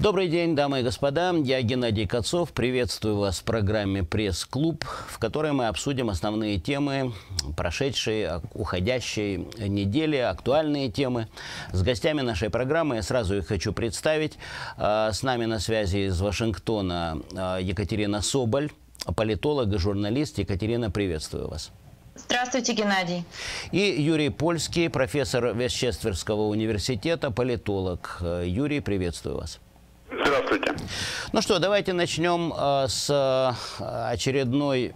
Добрый день, дамы и господа. Я Геннадий Кацов. Приветствую вас в программе «Пресс-клуб», в которой мы обсудим основные темы прошедшей, уходящей недели, актуальные темы. С гостями нашей программы я сразу их хочу представить. С нами на связи из Вашингтона Екатерина Соболь, политолог и журналист. Екатерина, приветствую вас. Здравствуйте, Геннадий. И Юрий Польский, профессор Вестчестерского университета, политолог. Юрий, приветствую вас. Здравствуйте. Ну что, давайте начнем с очередной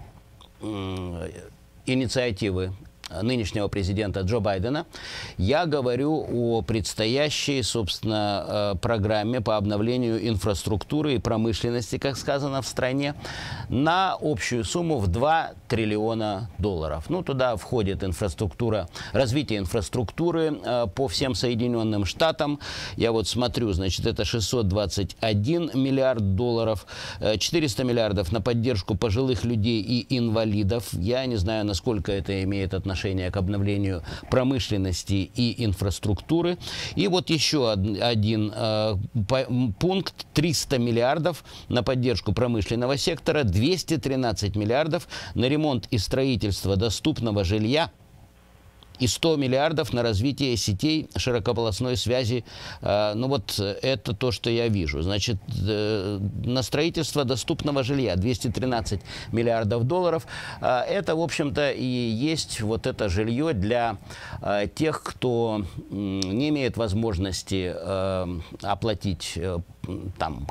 инициативы нынешнего президента Джо Байдена. Я говорю о предстоящей, собственно, программе по обновлению инфраструктуры и промышленности, как сказано в стране, на общую сумму в $2 триллиона. Ну, туда входит инфраструктура, развитие инфраструктуры по всем Соединенным Штатам. Я вот смотрю, значит, это $621 миллиард, 400 миллиардов на поддержку пожилых людей и инвалидов. Я не знаю, насколько это имеет отношение к обновлению промышленности и инфраструктуры. И вот еще один пункт: 300 миллиардов на поддержку промышленного сектора, 213 миллиардов на ремонт и строительство доступного жилья и 100 миллиардов на развитие сетей широкополосной связи. Ну вот это то, что я вижу. Значит, на строительство доступного жилья 213 миллиардов долларов. Это, в общем-то, и есть вот это жилье для тех, кто не имеет возможности оплатить там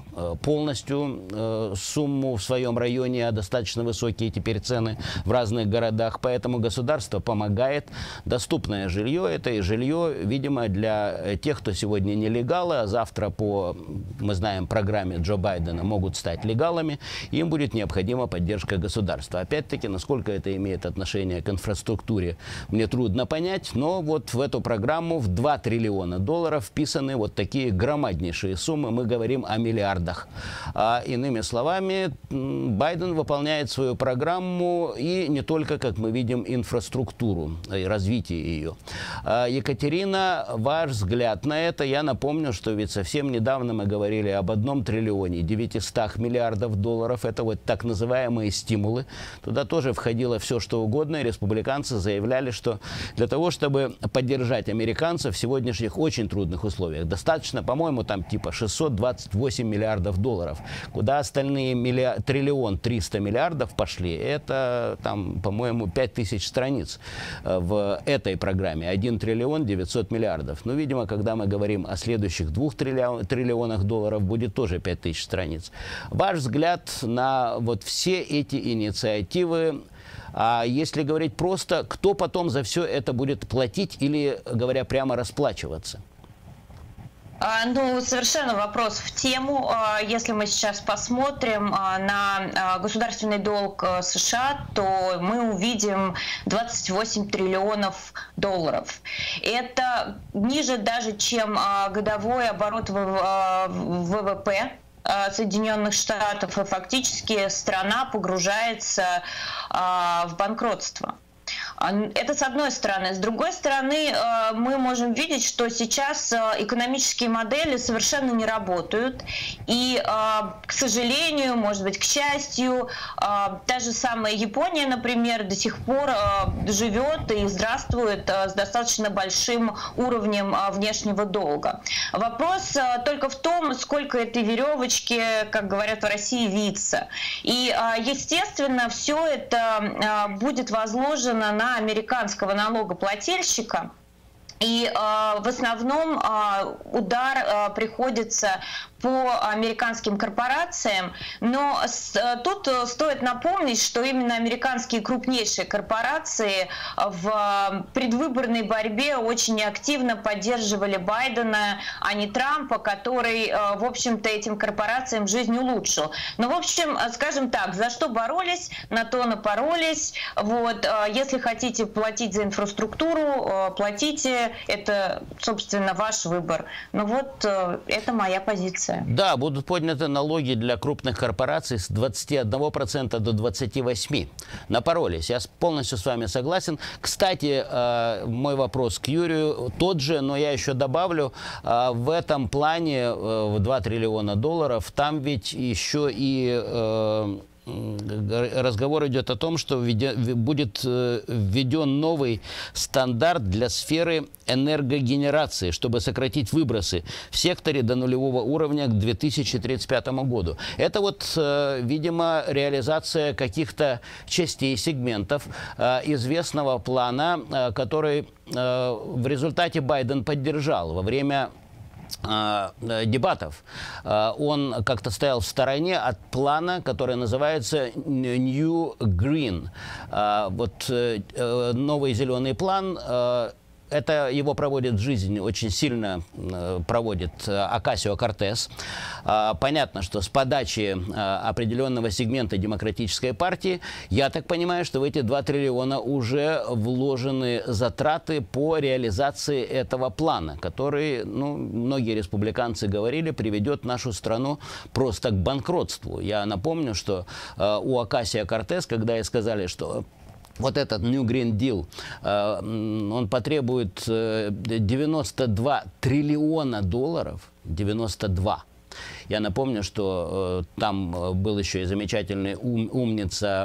полностью сумму в своем районе, а достаточно высокие теперь цены в разных городах. Поэтому государство помогает. Доступное жилье – это и жилье, видимо, для тех, кто сегодня нелегалы, а завтра по, мы знаем, программе Джо Байдена могут стать легалами. Им будет необходима поддержка государства. Опять-таки, насколько это имеет отношение к инфраструктуре, мне трудно понять, но вот в эту программу в $2 триллиона вписаны вот такие громаднейшие суммы. Мы говорим о миллиардах. Иными словами, Байден выполняет свою программу и не только, как мы видим, инфраструктуру и развитие ее. Екатерина, ваш взгляд на это? Я напомню, что ведь совсем недавно мы говорили об $1 триллионе 900 миллиардов долларов. Это вот так называемые стимулы. Туда тоже входило все, что угодно. И республиканцы заявляли, что для того, чтобы поддержать американцев в сегодняшних очень трудных условиях, достаточно, по-моему, там типа 628 миллиардов долларов. Куда остальные $1 триллион 300 миллиардов пошли, это там, по-моему, 5000 страниц в этой программе. 1 триллион 900 миллиардов. Ну, видимо, когда мы говорим о следующих $2 триллионах долларов, будет тоже 5000 страниц. Ваш взгляд на вот все эти инициативы? А если говорить просто, кто потом за все это будет платить или, говоря прямо, расплачиваться? Ну, совершенно вопрос в тему. Если мы сейчас посмотрим на государственный долг США, то мы увидим 28 триллионов долларов. Это ниже даже, чем годовой оборот ВВП Соединенных Штатов, и фактически страна погружается в банкротство. Это с одной стороны. С другой стороны, мы можем видеть, что сейчас экономические модели совершенно не работают. И, к сожалению, может быть, к счастью, та же самая Япония, например, до сих пор живет и здравствует с достаточно большим уровнем внешнего долга. Вопрос только в том, сколько этой веревочки, как говорят в России, виться. И, естественно, все это будет возложено на американского налогоплательщика. И в основном удар приходится по американским корпорациям, но тут стоит напомнить, что именно американские крупнейшие корпорации в предвыборной борьбе очень активно поддерживали Байдена, а не Трампа, который, в общем-то, этим корпорациям жизнь улучшил. Но, в общем, скажем так, за что боролись, на то напоролись. Вот, если хотите платить за инфраструктуру, платите, это, собственно, ваш выбор. Но вот это моя позиция. инфляция. Да, будут подняты налоги для крупных корпораций с 21% до 28%. Напоролись. Я полностью с вами согласен. Кстати, мой вопрос к Юрию тот же, но я еще добавлю, в этом плане в 2 триллиона долларов, там ведь еще и разговор идет о том, что будет введен новый стандарт для сферы энергогенерации, чтобы сократить выбросы в секторе до нулевого уровня к 2035 году. Это вот, видимо, реализация каких-то частей, сегментов известного плана, который в результате Байден поддержал во время дебатов. Он как-то стоял в стороне от плана, который называется New Green. Вот новый зеленый план. Это его проводит в жизнь, очень сильно проводит Окасио-Кортес. Понятно, что с подачи определенного сегмента Демократической партии, я так понимаю, что в эти 2 триллиона уже вложены затраты по реализации этого плана, который, ну, многие республиканцы говорили, приведет нашу страну просто к банкротству. Я напомню, что у Окасио-Кортес, когда и сказали, что вот этот New Green Deal, он потребует 92 триллиона долларов, 92. Я напомню, что там был еще и замечательный умница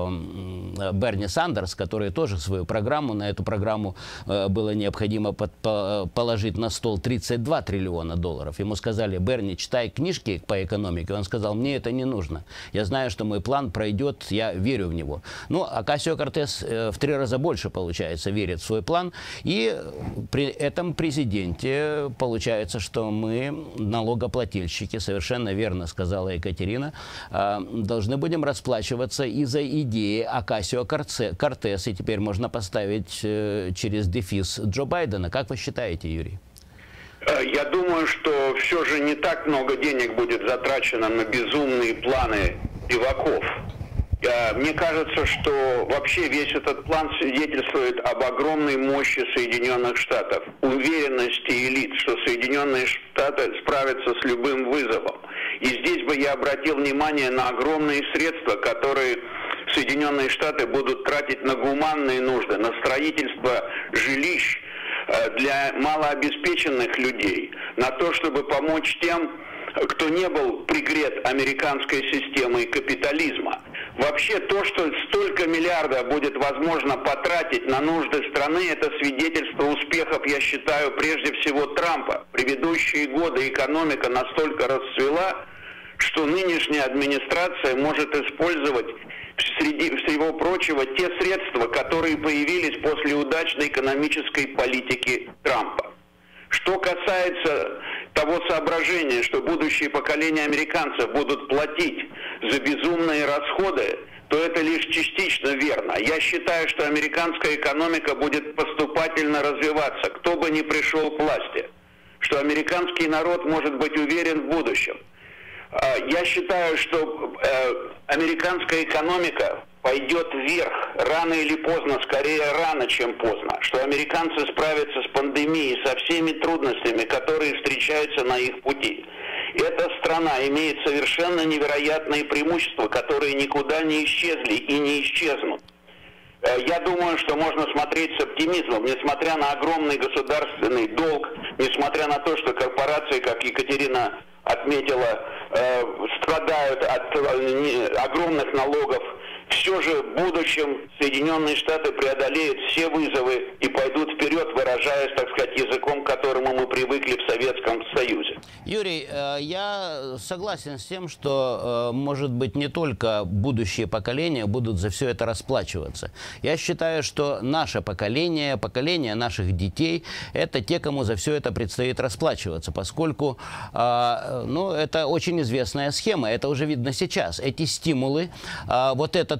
Берни Сандерс, который тоже свою программу, на эту программу было необходимо положить на стол 32 триллиона долларов. Ему сказали: Берни, читай книжки по экономике. Он сказал: мне это не нужно. Я знаю, что мой план пройдет, я верю в него. Ну, Окасио-Кортес в 3 раза больше, получается, верит в свой план. И при этом президенте получается, что мы, налогоплательщики, совершенно верно сказала Екатерина, должны будем расплачиваться и за идеи Окасио-Кортес. И теперь можно поставить через дефис Джо Байдена. Как вы считаете, Юрий? Я думаю, что все же не так много денег будет затрачено на безумные планы леваков. Мне кажется, что вообще весь этот план свидетельствует об огромной мощи Соединенных Штатов, уверенности элит, что Соединенные Штаты справятся с любым вызовом. И здесь бы я обратил внимание на огромные средства, которые Соединенные Штаты будут тратить на гуманные нужды, на строительство жилищ для малообеспеченных людей, на то, чтобы помочь тем, кто не был пригрет американской системой капитализма. Вообще то, что столько миллиардов будет возможно потратить на нужды страны, это свидетельство успехов, я считаю, прежде всего Трампа. В предыдущие годы экономика настолько расцвела, что нынешняя администрация может использовать среди всего прочего те средства, которые появились после удачной экономической политики Трампа. Что касается того соображения, что будущие поколения американцев будут платить за безумные расходы, то это лишь частично верно. Я считаю, что американская экономика будет поступательно развиваться, кто бы ни пришел к власти, что американский народ может быть уверен в будущем. Я считаю, что американская экономика пойдет вверх рано или поздно, скорее рано, чем поздно, что американцы справятся с пандемией, со всеми трудностями, которые встречаются на их пути. Эта страна имеет совершенно невероятные преимущества, которые никуда не исчезли и не исчезнут. Я думаю, что можно смотреть с оптимизмом, несмотря на огромный государственный долг, несмотря на то, что корпорации, как Екатерина отметила, страдают от огромных налогов. Все же в будущем Соединенные Штаты преодолеют все вызовы и пойдут вперед, выражаясь, так сказать, языком, к которому мы привыкли в Советском Союзе. Юрий, я согласен с тем, что, может быть, не только будущие поколения будут за все это расплачиваться. Я считаю, что наше поколение, поколение наших детей, это те, кому за все это предстоит расплачиваться, поскольку, ну, это очень известная схема, это уже видно сейчас. Эти стимулы, вот этот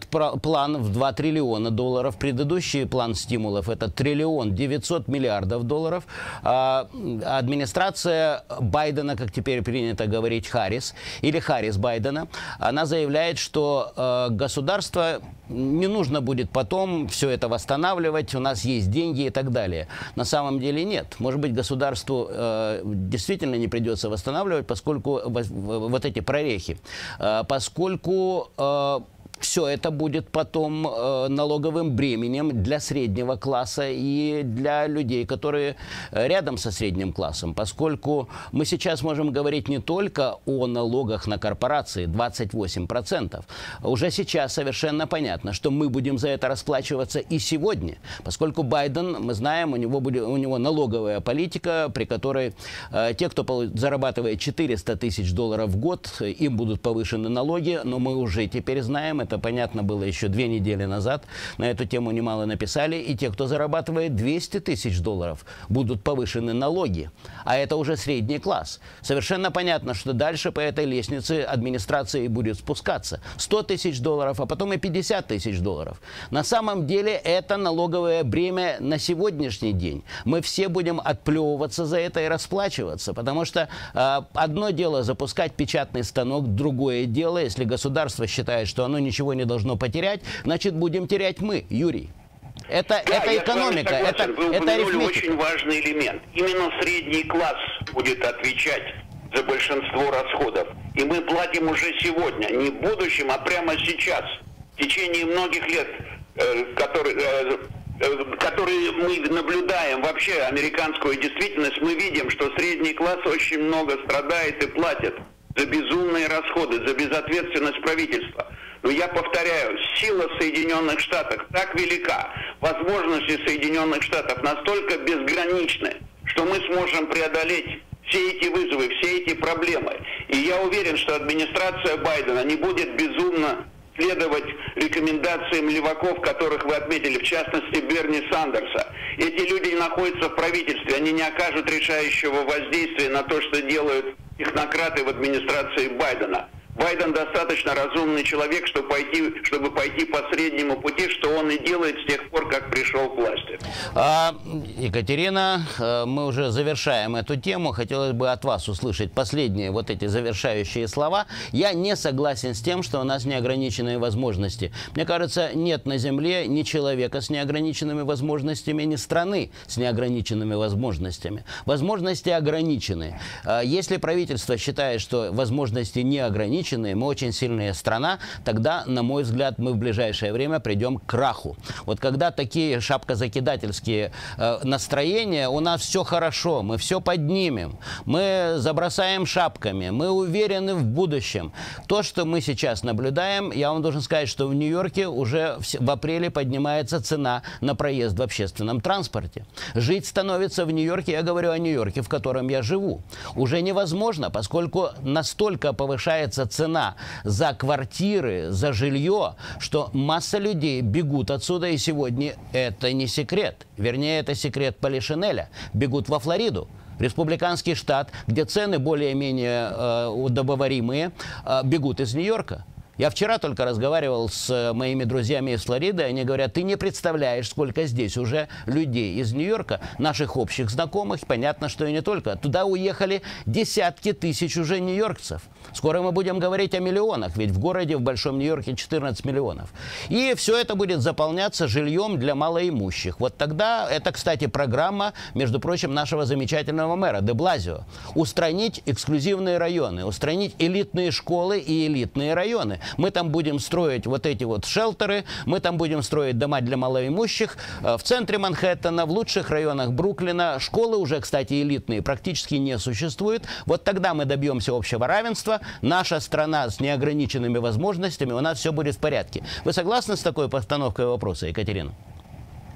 этот план в 2 триллиона долларов. Предыдущий план стимулов – это 1 900 миллиардов долларов. Администрация Байдена, как теперь принято говорить, Харрис, или Харрис Байдена, она заявляет, что государство не нужно будет потом все это восстанавливать, у нас есть деньги и так далее. На самом деле нет. Может быть, государству действительно не придется восстанавливать, поскольку вот эти прорехи, поскольку все это будет потом налоговым бременем для среднего класса и для людей, которые рядом со средним классом. Поскольку мы сейчас можем говорить не только о налогах на корпорации, 28%. Уже сейчас совершенно понятно, что мы будем за это расплачиваться и сегодня. Поскольку Байден, мы знаем, у него налоговая политика, при которой те, кто зарабатывает 400 тысяч долларов в год, им будут повышены налоги. Но мы уже теперь знаем, это понятно было еще 2 недели назад, на эту тему немало написали, и те, кто зарабатывает 200 тысяч долларов, будут повышены налоги. А это уже средний класс. Совершенно понятно, что дальше по этой лестнице администрация будет спускаться. 100 тысяч долларов, а потом и 50 тысяч долларов. На самом деле это налоговое бремя на сегодняшний день. Мы все будем отплевываться за это и расплачиваться, потому что одно дело запускать печатный станок, другое дело, если государство считает, что оно ничего не должно потерять, значит, будем терять мы, Юрий. Это экономика, это арифметика. Очень важный элемент. Именно средний класс будет отвечать за большинство расходов. И мы платим уже сегодня, не в будущем, а прямо сейчас. В течение многих лет, которые мы наблюдаем вообще американскую действительность, мы видим, что средний класс очень много страдает и платит за безумные расходы, за безответственность правительства. Но я повторяю, сила Соединенных Штатов так велика, возможности Соединенных Штатов настолько безграничны, что мы сможем преодолеть все эти вызовы, все эти проблемы. И я уверен, что администрация Байдена не будет безумно следовать рекомендациям леваков, которых вы отметили, в частности Берни Сандерса. Эти люди находятся в правительстве, они не окажут решающего воздействия на то, что делают технократы в администрации Байдена. Байден достаточно разумный человек, чтобы пойти по среднему пути, что он и делает с тех пор, как пришел к власти. Екатерина, мы уже завершаем эту тему. Хотелось бы от вас услышать последние вот эти завершающие слова. Я не согласен с тем, что у нас неограниченные возможности. Мне кажется, нет на Земле ни человека с неограниченными возможностями, ни страны с неограниченными возможностями. Возможности ограничены. Если правительство считает, что возможности не ограничены, мы очень сильная страна, тогда, на мой взгляд, мы в ближайшее время придем к краху. Вот когда такие шапкозакидательские настроения, у нас все хорошо, мы все поднимем, мы забросаем шапками, мы уверены в будущем. То, что мы сейчас наблюдаем, я вам должен сказать, что в Нью-Йорке уже в апреле поднимается цена на проезд в общественном транспорте. Жить становится в Нью-Йорке, я говорю о Нью-Йорке, в котором я живу, уже невозможно, поскольку настолько повышается цена за квартиры, за жилье, что масса людей бегут отсюда, и сегодня это не секрет. Вернее, это секрет Полишинеля. Бегут во Флориду. Республиканский штат, где цены более-менее удобоваримые, бегут из Нью-Йорка. Я вчера только разговаривал с моими друзьями из Флориды, они говорят, ты не представляешь, сколько здесь уже людей из Нью-Йорка, наших общих знакомых, понятно, что и не только. Туда уехали десятки тысяч уже нью-йоркцев. Скоро мы будем говорить о миллионах, ведь в городе, в Большом Нью-Йорке 14 миллионов. И все это будет заполняться жильем для малоимущих. Вот тогда, это, кстати, программа, между прочим, нашего замечательного мэра де Блазио. Устранить эксклюзивные районы, устранить элитные школы и элитные районы. Мы там будем строить вот эти вот шелтеры, мы там будем строить дома для малоимущих. В центре Манхэттена, в лучших районах Бруклина школы уже, кстати, элитные практически не существуют. Вот тогда мы добьемся общего равенства. Наша страна с неограниченными возможностями, у нас все будет в порядке. Вы согласны с такой постановкой вопроса, Екатерина?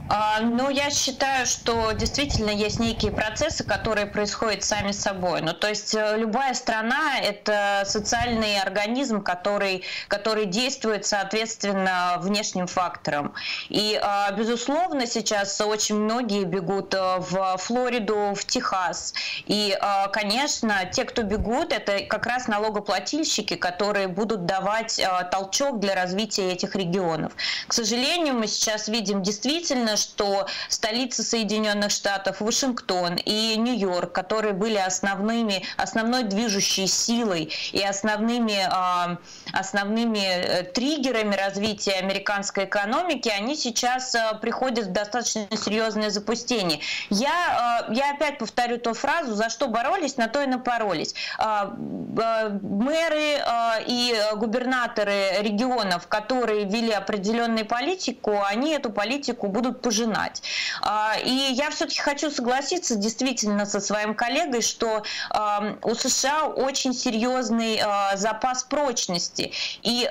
Ну, я считаю, что действительно есть некие процессы, которые происходят сами собой. Ну, то есть любая страна – это социальный организм, который действует соответственно внешним факторам. И, безусловно, сейчас очень многие бегут в Флориду, в Техас. И, конечно, те, кто бегут, это как раз налогоплательщики, которые будут давать толчок для развития этих регионов. К сожалению, мы сейчас видим действительно, что столицы Соединенных Штатов, Вашингтон и Нью-Йорк, которые были основной движущей силой и основными триггерами развития американской экономики, они сейчас приходят в достаточно серьезное запустение. Я опять повторю ту фразу: за что боролись, на то и напоролись. Мэры и губернаторы регионов, которые вели определенную политику, они эту политику будут пожинать. И я все-таки хочу согласиться действительно со своим коллегой, что у США очень серьезный запас прочности. И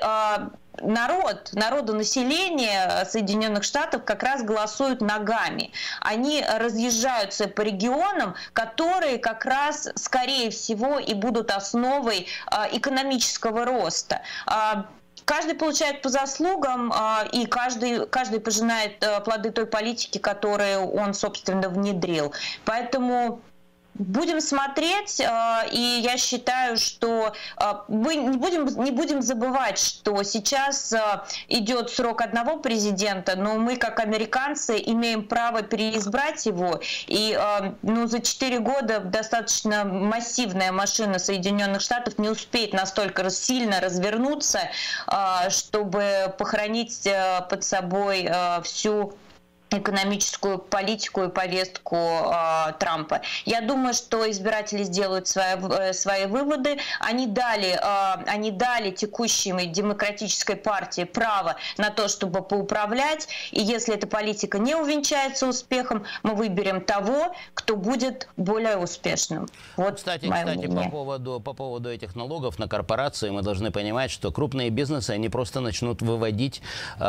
народонаселение Соединенных Штатов как раз голосуют ногами. Они разъезжаются по регионам, которые как раз, скорее всего, и будут основой экономического роста. Каждый получает по заслугам, и каждый пожинает плоды той политики, которую он, собственно, внедрил. Поэтому будем смотреть, и я считаю, что мы не будем забывать, что сейчас идет срок одного президента, но мы, как американцы, имеем право переизбрать его. И за 4 года достаточно массивная машина Соединенных Штатов не успеет настолько сильно развернуться, чтобы похоронить под собой всю экономическую политику и повестку Трампа. Я думаю, что избиратели сделают свои выводы. Они дали текущей демократической партии право на то, чтобы поуправлять. И если эта политика не увенчается успехом, мы выберем того, кто будет более успешным. Вот, кстати, по поводу этих налогов на корпорации мы должны понимать, что крупные бизнесы, они просто начнут выводить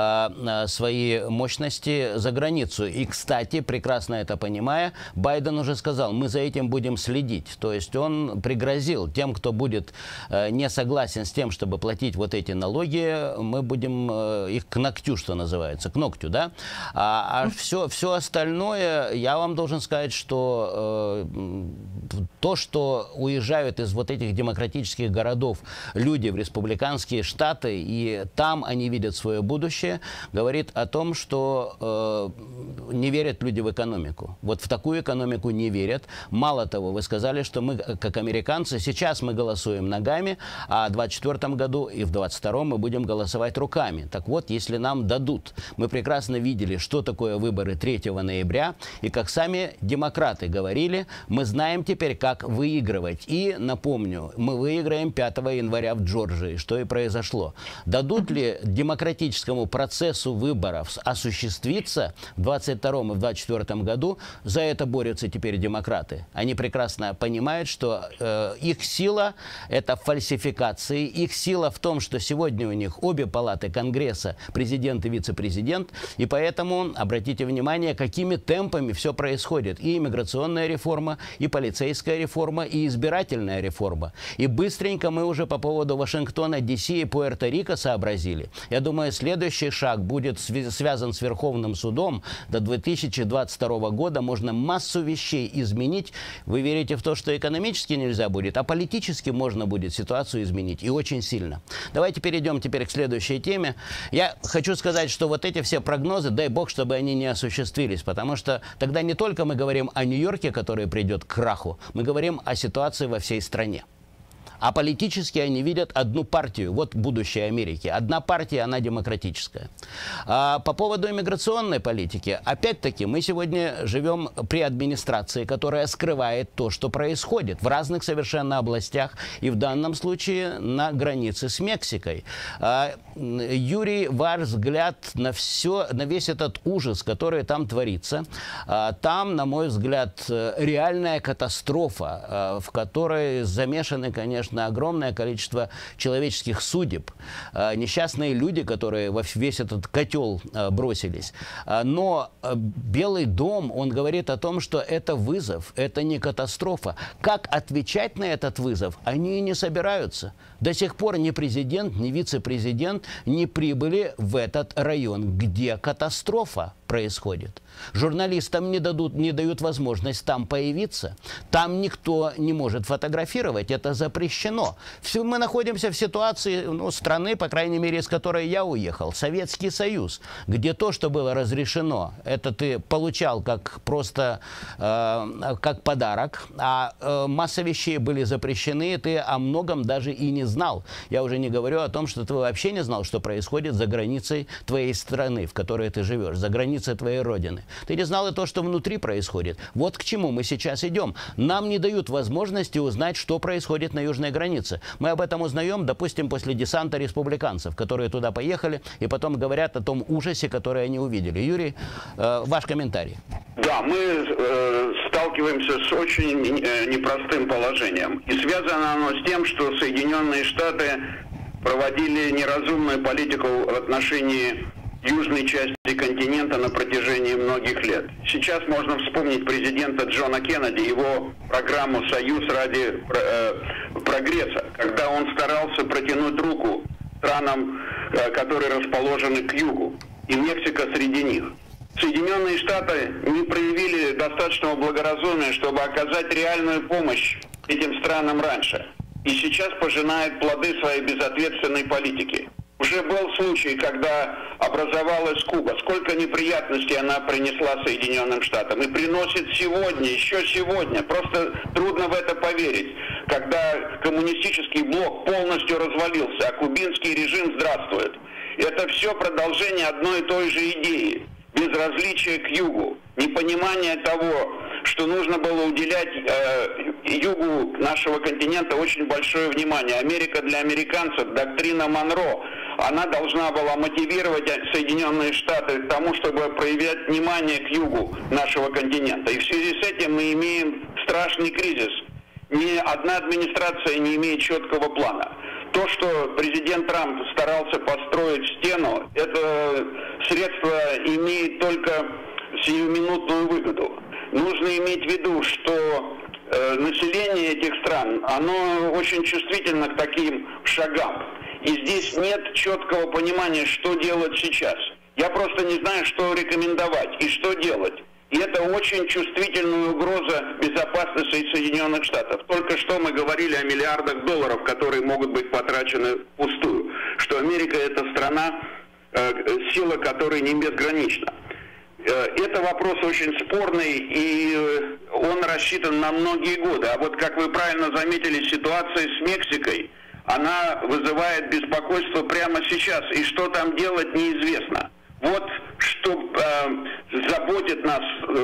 свои мощности за границу. И, кстати, прекрасно это понимая, Байден уже сказал: мы за этим будем следить. То есть он пригрозил тем, кто будет не согласен с тем, чтобы платить вот эти налоги, мы будем их к ногтю, что называется, к ногтю, да? Все остальное, я вам должен сказать, что то, что уезжают из вот этих демократических городов люди в республиканские штаты, и там они видят свое будущее, говорит о том, что не верят люди в экономику. Вот в такую экономику не верят. Мало того, вы сказали, что мы, как американцы, сейчас мы голосуем ногами, а в 2024 году и в 2022 мы будем голосовать руками. Так вот, если нам дадут, мы прекрасно видели, что такое выборы 3 ноября, и как сами демократы говорили, мы знаем теперь, как выигрывать. И, напомню, мы выиграем 5 января в Джорджии, что и произошло. Дадут ли демократическому процессу выборов осуществиться в 2022 и в 2024 году? За это борются теперь демократы. Они прекрасно понимают, что их сила – это фальсификации. Их сила в том, что сегодня у них обе палаты Конгресса, президент и вице-президент. И поэтому обратите внимание, какими темпами все происходит. И иммиграционная реформа, и полицейская реформа, и избирательная реформа. И быстренько мы уже по поводу Вашингтона, Д.С. и Пуэрто-Рико сообразили. Я думаю, следующий шаг будет связан с Верховным судом. До 2022 года можно массу вещей изменить. Вы верите в то, что экономически нельзя будет, а политически можно будет ситуацию изменить. И очень сильно. Давайте перейдем теперь к следующей теме. Я хочу сказать, что вот эти все прогнозы, дай бог, чтобы они не осуществились. Потому что тогда не только мы говорим о Нью-Йорке, который придет к краху, мы говорим о ситуации во всей стране. А политически они видят одну партию. Вот будущее Америки. Одна партия, она демократическая. По поводу иммиграционной политики. Опять-таки, мы сегодня живем при администрации, которая скрывает то, что происходит в разных совершенно областях. И в данном случае на границе с Мексикой. Юрий, ваш взгляд на весь этот ужас, который там творится. Там, на мой взгляд, реальная катастрофа, в которой замешаны, конечно, конечно, огромное количество человеческих судеб, несчастные люди, которые во весь этот котел бросились. Но Белый дом, он говорит о том, что это вызов, это не катастрофа. Как отвечать на этот вызов, они и не собираются. До сих пор ни президент, ни вице-президент не прибыли в этот район, где катастрофа происходит. Журналистам не дают возможность там появиться. Там никто не может фотографировать. Это запрещено. Мы находимся в ситуации страны, по крайней мере, из которой я уехал. Советский Союз, где то, что было разрешено, это ты получал как просто как подарок, а масса вещей были запрещены, и ты о многом даже и не знал. Я уже не говорю о том, что ты вообще не знал, что происходит за границей твоей страны, в которой ты живешь, за границей твоей родины. Ты не знал и то, что внутри происходит. Вот к чему мы сейчас идем. Нам не дают возможности узнать, что происходит на южной границе. Мы об этом узнаем, допустим, после десанта республиканцев, которые туда поехали и потом говорят о том ужасе, который они увидели. Юрий, ваш комментарий. Да, мы сталкиваемся с очень непростым положением. И связано оно с тем, что Соединенные Штаты проводили неразумную политику в отношении южной части континента на протяжении многих лет. Сейчас можно вспомнить президента Джона Кеннеди, его программу «Союз ради прогресса», когда он старался протянуть руку странам, которые расположены к югу, и Мексика среди них. Соединенные Штаты не проявили достаточного благоразумия, чтобы оказать реальную помощь этим странам раньше. И сейчас пожинает плоды своей безответственной политики. Уже был случай, когда образовалась Куба. Сколько неприятностей она принесла Соединенным Штатам. И приносит сегодня, еще сегодня. Просто трудно в это поверить. Когда коммунистический блок полностью развалился, а кубинский режим здравствует. Это все продолжение одной и той же идеи. Безразличие к югу. Непонимание того, что нужно было уделять югу нашего континента очень большое внимание. Америка для американцев, доктрина Монро, она должна была мотивировать Соединенные Штаты к тому, чтобы проявлять внимание к югу нашего континента. И в связи с этим мы имеем страшный кризис. Ни одна администрация не имеет четкого плана. То, что президент Трамп старался построить стену, это средство имеет только сиюминутную выгоду. Нужно иметь в виду, что население этих стран, оно очень чувствительно к таким шагам. И здесь нет четкого понимания, что делать сейчас. Я просто не знаю, что рекомендовать и что делать. И это очень чувствительная угроза безопасности Соединенных Штатов. Только что мы говорили о миллиардах долларов, которые могут быть потрачены впустую. Что Америка – это страна, сила которой не безгранична. Это вопрос очень спорный, и он рассчитан на многие годы. А вот, как вы правильно заметили, ситуация с Мексикой, она вызывает беспокойство прямо сейчас. И что там делать, неизвестно. Вот что заботит нас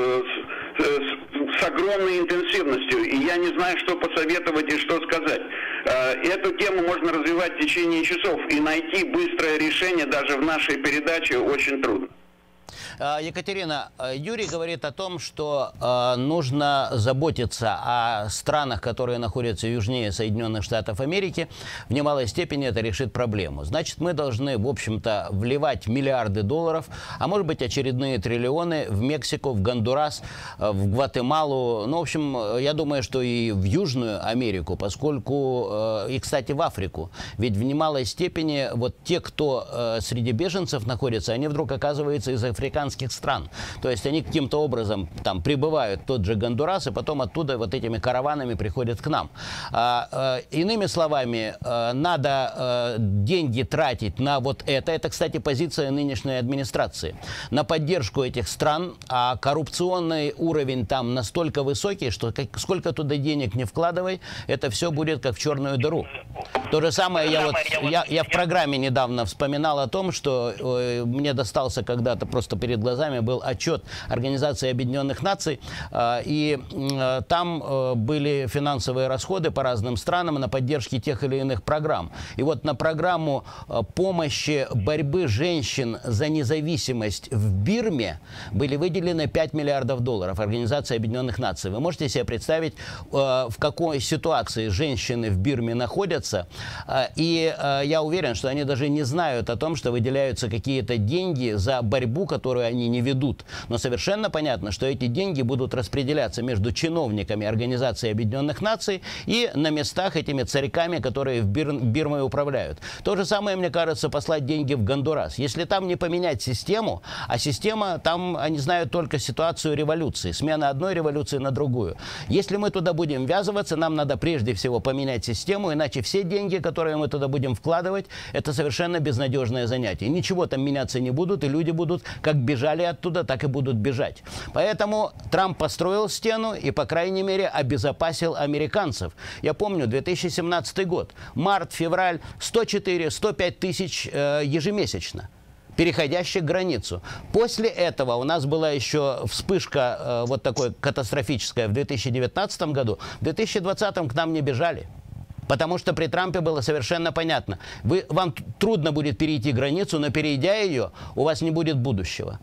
с огромной интенсивностью. И я не знаю, что посоветовать и что сказать. Эту тему можно развивать в течение часов. И найти быстрое решение даже в нашей передаче очень трудно. Екатерина, Юрий говорит о том, что нужно заботиться о странах, которые находятся южнее Соединенных Штатов Америки. В немалой степени это решит проблему. Значит, мы должны, в общем-то, вливать миллиарды долларов, а может быть, очередные триллионы в Мексику, в Гондурас, в Гватемалу. Ну, в общем, я думаю, что и в Южную Америку, поскольку, и, кстати, в Африку. Ведь в немалой степени вот те, кто среди беженцев находится, они вдруг оказываются из африканских стран. То есть они каким-то образом там прибывают в тот же Гондурас, и потом оттуда вот этими караванами приходят к нам. Иными словами, надо деньги тратить на вот это. Это, кстати, позиция нынешней администрации. На поддержку этих стран. А коррупционный уровень там настолько высокий, что сколько туда денег не вкладывай, это все будет как в черную дыру. То же самое я в программе недавно вспоминал о том, что мне достался когда-то просто перед перед глазами был отчет Организации Объединенных Наций, и там были финансовые расходы по разным странам на поддержке тех или иных программ. И вот на программу помощи борьбы женщин за независимость в Бирме были выделены 5 миллиардов долларов Организации Объединенных Наций. Вы можете себе представить, в какой ситуации женщины в Бирме находятся? И я уверен, что они даже не знают о том, что выделяются какие-то деньги за борьбу, которую они не ведут. Но совершенно понятно, что эти деньги будут распределяться между чиновниками Организации Объединенных Наций и на местах этими царьками, которые в Бирмой управляют. То же самое, мне кажется, послать деньги в Гондурас. Если там не поменять систему, а система, там они знают только ситуацию революции, смена одной революции на другую. Если мы туда будем ввязываться, нам надо прежде всего поменять систему, иначе все деньги, которые мы туда будем вкладывать, это совершенно безнадежное занятие. Ничего там меняться не будут, и люди будут, как бежали оттуда, так и будут бежать. Поэтому Трамп построил стену и, по крайней мере, обезопасил американцев. Я помню, 2017 год, март-февраль, 104-105 тысяч ежемесячно, переходящих границу. После этого у нас была еще вспышка вот такой катастрофическая в 2019 году. В 2020 к нам не бежали. Потому что при Трампе было совершенно понятно. Вам трудно будет перейти границу, но перейдя ее, у вас не будет будущего.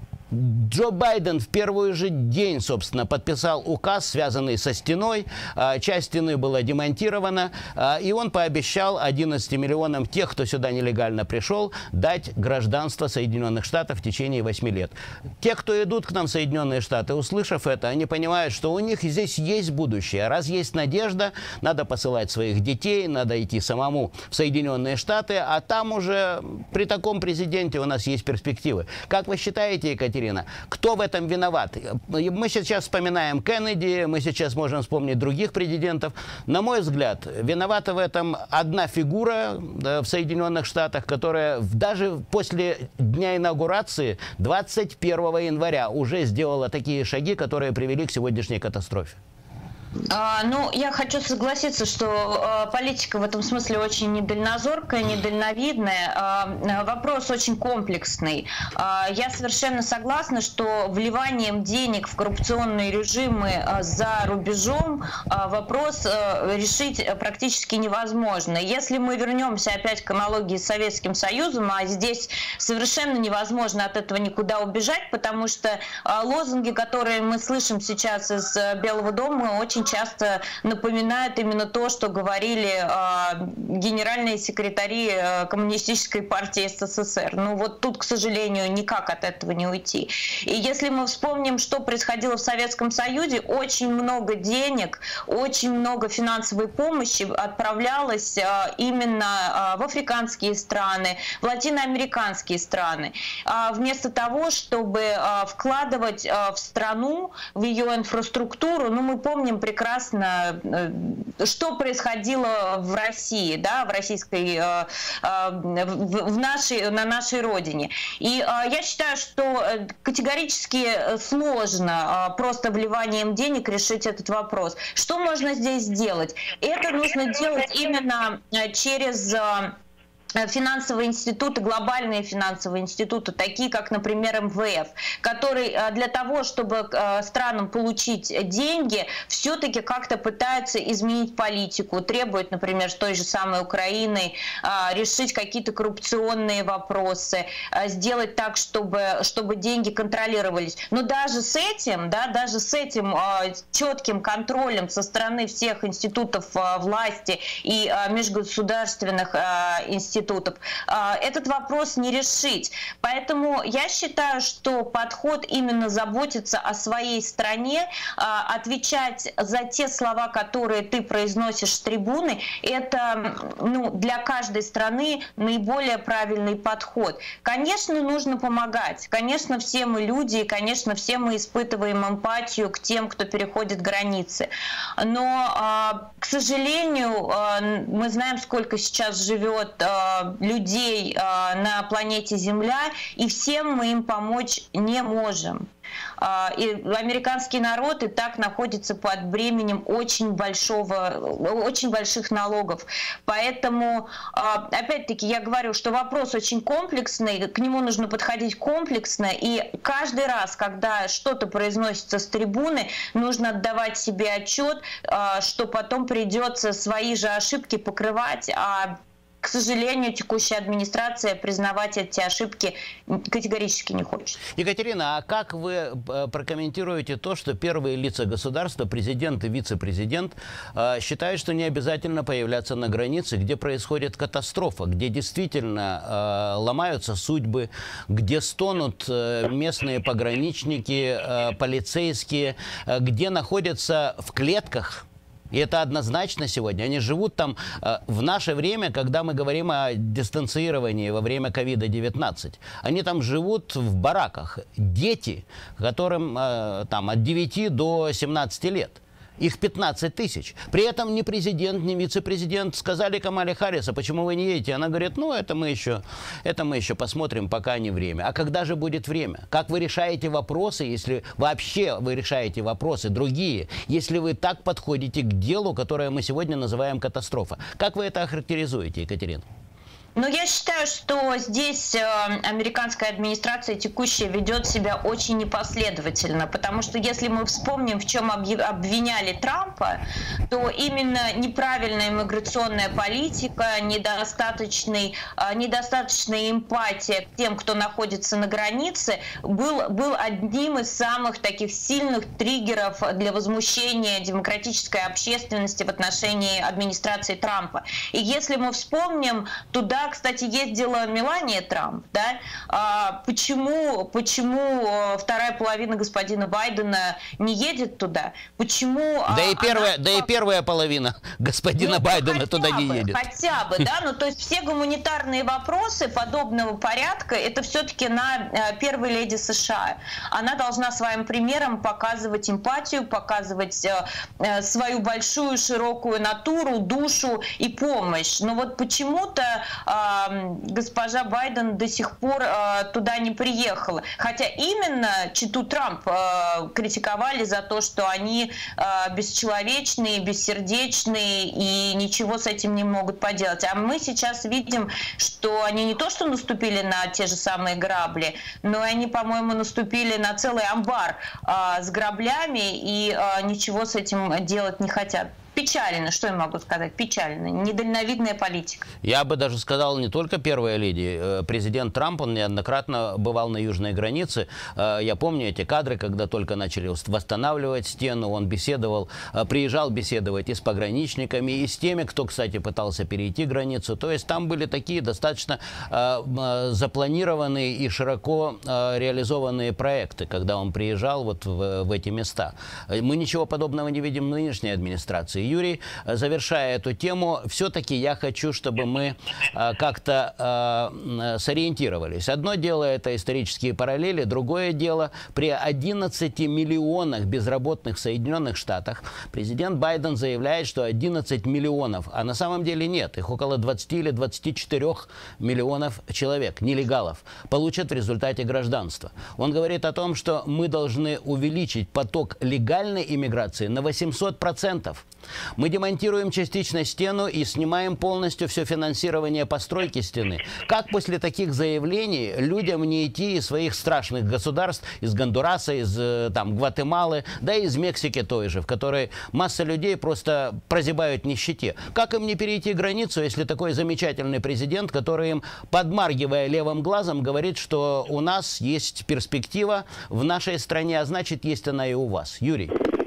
Джо Байден в первый же день, собственно, подписал указ, связанный со стеной. Часть стены была демонтирована, и он пообещал 11 миллионам тех, кто сюда нелегально пришел, дать гражданство Соединенных Штатов в течение 8 лет. Те, кто идут к нам в Соединенные Штаты, услышав это, они понимают, что у них здесь есть будущее. Раз есть надежда, надо посылать своих детей, надо идти самому в Соединенные Штаты, а там уже при таком президенте у нас есть перспективы. Как вы считаете, Екатерина, кто в этом виноват? Мы сейчас вспоминаем Кеннеди, мы сейчас можем вспомнить других президентов. На мой взгляд, виновата в этом одна фигура в Соединенных Штатах, которая даже после дня инаугурации 21 января уже сделала такие шаги, которые привели к сегодняшней катастрофе. Ну, я хочу согласиться, что политика в этом смысле очень недальнозоркая, недальновидная. Вопрос очень комплексный. Я совершенно согласна, что вливанием денег в коррупционные режимы за рубежом вопрос решить практически невозможно. Если мы вернемся опять к аналогии с Советским Союзом, а здесь совершенно невозможно от этого никуда убежать, потому что лозунги, которые мы слышим сейчас из Белого дома, очень часто напоминают именно то, что говорили генеральные секретари Коммунистической партии СССР. Ну вот тут, к сожалению, никак от этого не уйти. И если мы вспомним, что происходило в Советском Союзе, очень много денег, очень много финансовой помощи отправлялось именно в африканские страны, в латиноамериканские страны, вместо того, чтобы вкладывать в страну, в ее инфраструктуру. Ну, мы помним прекрасно, что происходило в России, да, в российской, на нашей родине. И я считаю, что категорически сложно просто вливанием денег решить этот вопрос. Что можно здесь сделать? Это нужно делать именно через финансовые институты, глобальные финансовые институты, такие как, например, МВФ, который для того, чтобы странам получить деньги, все-таки как-то пытаются изменить политику, требует, например, с той же самой Украиной решить какие-то коррупционные вопросы, сделать так, чтобы деньги контролировались. Но даже с этим, да, даже с этим четким контролем со стороны всех институтов власти и межгосударственных институтов, этот вопрос не решить. Поэтому я считаю, что подход именно заботиться о своей стране, отвечать за те слова, которые ты произносишь с трибуны, это для каждой страны наиболее правильный подход. Конечно, нужно помогать. Конечно, все мы люди, и, конечно, все мы испытываем эмпатию к тем, кто переходит границы. Но, к сожалению, мы знаем, сколько сейчас живет людей на планете Земля, и всем мы им помочь не можем. И американский народ и так находится под бременем очень больших налогов. Поэтому, опять-таки, я говорю, что вопрос очень комплексный, к нему нужно подходить комплексно, и каждый раз, когда что-то произносится с трибуны, нужно отдавать себе отчет, что потом придется свои же ошибки покрывать, к сожалению, текущая администрация признавать эти ошибки категорически не хочет. Екатерина, а как вы прокомментируете то, что первые лица государства, президент и вице-президент, считают, что не обязательно появляться на границе, где происходит катастрофа, где действительно ломаются судьбы, где стонут местные пограничники, полицейские, где находятся в клетках? И это однозначно сегодня. Они живут там в наше время, когда мы говорим о дистанцировании во время COVID-19. Они там живут в бараках. Дети, которым там от 9 до 17 лет. Их 15 тысяч. При этом ни президент, ни вице-президент сказали Камале Харрис: а почему вы не едете? Она говорит: ну, это мы еще посмотрим, пока не время. А когда же будет время? Как вы решаете вопросы, если вообще вы решаете вопросы другие, если вы так подходите к делу, которое мы сегодня называем катастрофа? Как вы это охарактеризуете, Екатерина? Но я считаю, что здесь американская администрация текущая ведет себя очень непоследовательно, потому что если мы вспомним, в чем обвиняли Трампа, то именно неправильная иммиграционная политика, недостаточная эмпатия к тем, кто находится на границе, был одним из самых таких сильных триггеров для возмущения демократической общественности в отношении администрации Трампа. И если мы вспомним, туда, кстати, ездила Мелания Трамп, да? Почему вторая половина господина Байдена не едет туда? Почему? Да и первая половина господина Байдена туда не едет. Хотя бы, да? Ну, то есть все гуманитарные вопросы подобного порядка, это все-таки на первой леди США. Она должна своим примером показывать эмпатию, показывать свою большую, широкую натуру, душу и помощь. Но вот почему-то госпожа Байден до сих пор туда не приехала. Хотя именно читу Трамп критиковали за то, что они бесчеловечные, бессердечные и ничего с этим не могут поделать. А мы сейчас видим, что они не то что наступили на те же самые грабли, но они, по-моему, наступили на целый амбар с граблями и ничего с этим делать не хотят. Печально, что я могу сказать? Печально. Недальновидная политика. Я бы даже сказал, не только первая леди. Президент Трамп, он неоднократно бывал на южной границе. Я помню эти кадры, когда только начали восстанавливать стену. Он приезжал беседовать и с пограничниками, и с теми, кто, кстати, пытался перейти границу. То есть там были такие достаточно запланированные и широко реализованные проекты, когда он приезжал вот в эти места. Мы ничего подобного не видим в нынешней администрации. Юрий, завершая эту тему, все-таки я хочу, чтобы мы как-то сориентировались. Одно дело — это исторические параллели, другое дело — при 11 миллионах безработных в Соединенных Штатах президент Байден заявляет, что 11 миллионов, а на самом деле нет, их около 20 или 24 миллионов человек, нелегалов, получат в результате гражданства. Он говорит о том, что мы должны увеличить поток легальной иммиграции на 800%. Мы демонтируем частично стену и снимаем полностью все финансирование постройки стены. Как после таких заявлений людям не идти из своих страшных государств, из Гондураса, из Гватемалы, да и из Мексики той же, в которой масса людей просто прозябают в нищете? Как им не перейти границу, если такой замечательный президент, который им, подмаргивая левым глазом, говорит, что у нас есть перспектива в нашей стране, а значит, есть она и у вас? Юрий.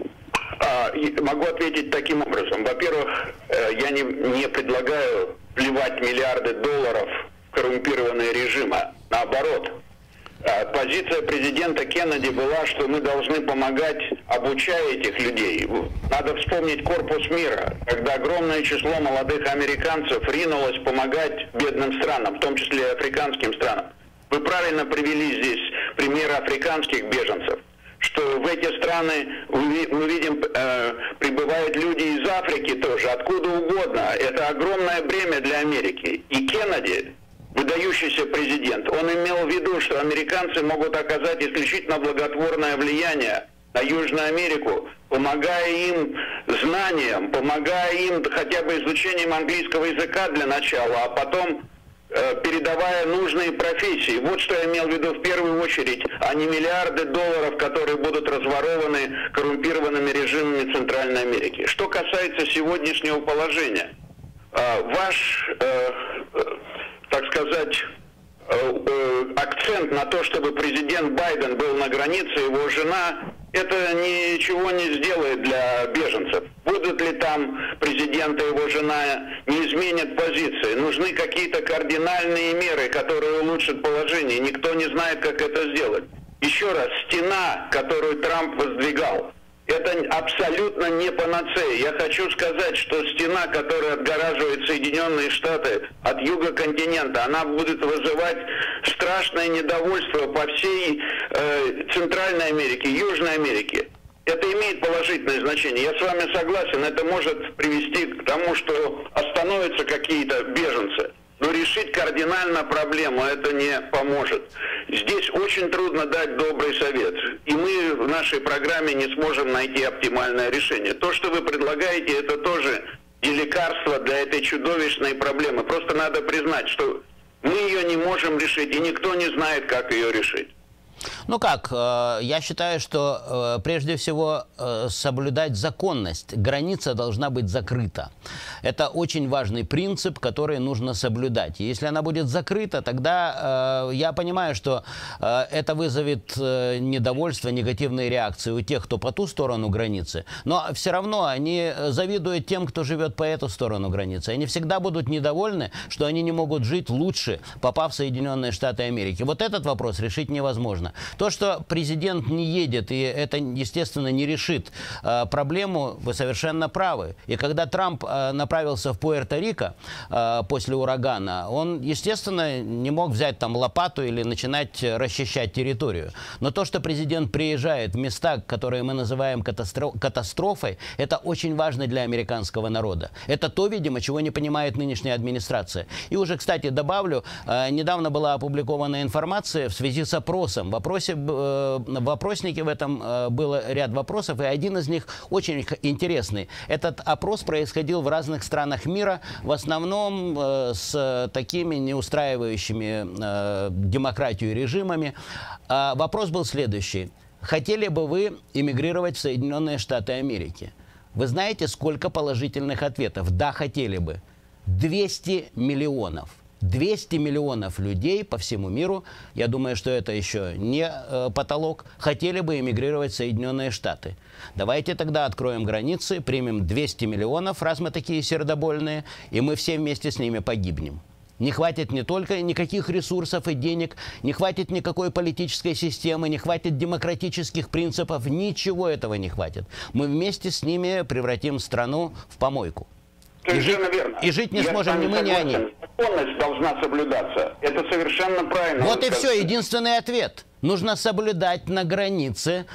Могу ответить таким образом. Во-первых, я не предлагаю вливать миллиарды долларов в коррумпированные режимы. Наоборот, позиция президента Кеннеди была, что мы должны помогать, обучая этих людей. Надо вспомнить корпус мира, когда огромное число молодых американцев ринулось помогать бедным странам, в том числе и африканским странам. Вы правильно привели здесь примеры африканских беженцев. что в эти страны, мы видим, прибывают люди из Африки тоже, откуда угодно. Это огромное бремя для Америки. И Кеннеди, выдающийся президент, он имел в виду, что американцы могут оказать исключительно благотворное влияние на Южную Америку, помогая им знаниям, помогая им хотя бы изучением английского языка для начала, а потом передавая нужные профессии. Вот что я имел в виду в первую очередь, а не миллиарды долларов, которые будут разворованы коррумпированными режимами Центральной Америки. Что касается сегодняшнего положения, ваш, так сказать, акцент на то, чтобы президент Байден был на границе, его жена, это ничего не сделает для беженцев. Будут ли там президент и его жена, не изменят позиции. Нужны какие-то кардинальные меры, которые улучшат положение. Никто не знает, как это сделать. Еще раз, стена, которую Трамп воздвигал, это абсолютно не панацея. Я хочу сказать, что стена, которая отгораживает Соединенные Штаты от юга континента, она будет вызывать страшное недовольство по всей Центральной Америке, Южной Америке. Это имеет положительное значение. Я с вами согласен, это может привести к тому, что остановятся какие-то беженцы. Но решить кардинально проблему это не поможет. Здесь очень трудно дать добрый совет. И мы в нашей программе не сможем найти оптимальное решение. То, что вы предлагаете, это тоже не лекарство для этой чудовищной проблемы. Просто надо признать, что мы ее не можем решить, и никто не знает, как ее решить. Ну как, я считаю, что прежде всего соблюдать законность. Граница должна быть закрыта. Это очень важный принцип, который нужно соблюдать. Если она будет закрыта, тогда я понимаю, что это вызовет недовольство, негативные реакции у тех, кто по ту сторону границы. Но все равно они завидуют тем, кто живет по эту сторону границы. Они всегда будут недовольны, что они не могут жить лучше, попав в Соединенные Штаты Америки. Вот этот вопрос решить невозможно. То, что президент не едет, и это, естественно, не решит проблему, вы совершенно правы. И когда Трамп направился в Пуэрто-Рико после урагана, он, естественно, не мог взять там лопату или начинать расчищать территорию. Но то, что президент приезжает в места, которые мы называем катастрофой, это очень важно для американского народа. Это то, видимо, чего не понимает нынешняя администрация. И уже, кстати, добавлю, недавно была опубликована информация в связи с опросом. В вопроснике в этом был ряд вопросов, и один из них очень интересный. Этот опрос происходил в разных странах мира, в основном с такими не устраивающими демократию режимами. Вопрос был следующий. Хотели бы вы эмигрировать в Соединенные Штаты Америки? Вы знаете, сколько положительных ответов? Да, хотели бы. 200 миллионов. 200 миллионов людей по всему миру, я думаю, что это еще не потолок, хотели бы эмигрировать в Соединенные Штаты. Давайте тогда откроем границы, примем 200 миллионов, раз мы такие сердобольные, и мы все вместе с ними погибнем. Не хватит не только никаких ресурсов и денег, не хватит никакой политической системы, не хватит демократических принципов, ничего этого не хватит. Мы вместе с ними превратим страну в помойку. Совершенно верно. И жить не сможем ни мы, ни они. Законность должна соблюдаться. Это совершенно правильно. Вот и все, единственный ответ. Нужно соблюдать на границе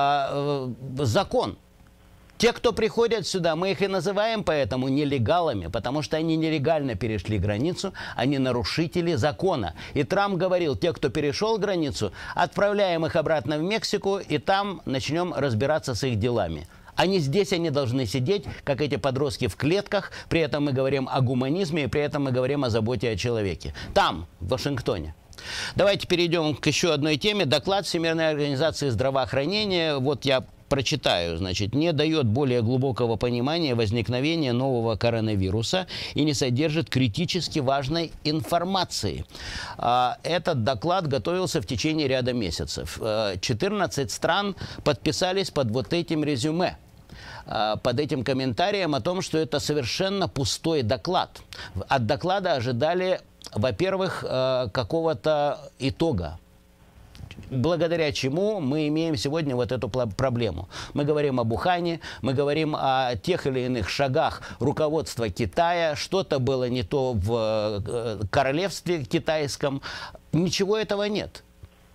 закон. Те, кто приходят сюда, мы их и называем поэтому нелегалами, потому что они нелегально перешли границу, они нарушители закона. И Трамп говорил, те, кто перешел границу, отправляем их обратно в Мексику, и там начнем разбираться с их делами. Они здесь, они должны сидеть, как эти подростки в клетках, при этом мы говорим о гуманизме, и при этом мы говорим о заботе о человеке. Там, в Вашингтоне. Давайте перейдем к еще одной теме. Доклад Всемирной организации здравоохранения, вот я прочитаю, значит, не дает более глубокого понимания возникновения нового коронавируса и не содержит критически важной информации. Этот доклад готовился в течение ряда месяцев. 14 стран подписались под вот этим резюме, под этим комментарием о том, что это совершенно пустой доклад. От доклада ожидали, во-первых, какого-то итога, благодаря чему мы имеем сегодня вот эту проблему. Мы говорим об Ухане, мы говорим о тех или иных шагах руководства Китая, что-то было не то в королевстве китайском. Ничего этого нет.